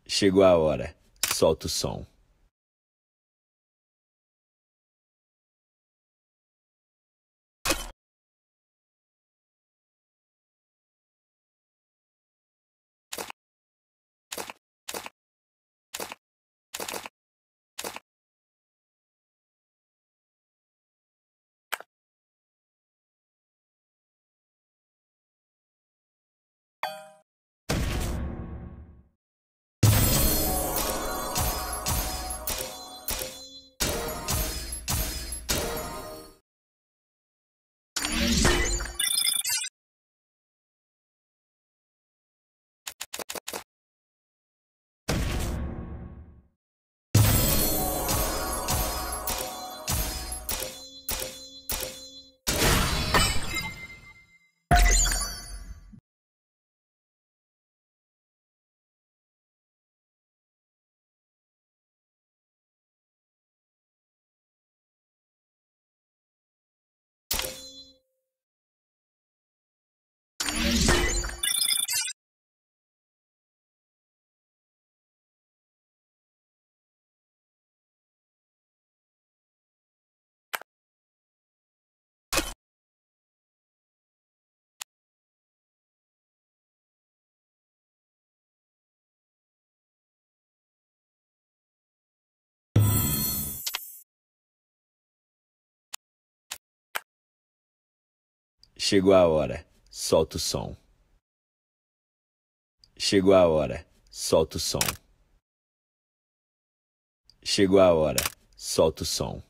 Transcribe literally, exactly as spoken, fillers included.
Chegou a hora, solta o som. Chegou a hora, solta o som. Chegou a hora, solta o som. Chegou a hora, solta o som.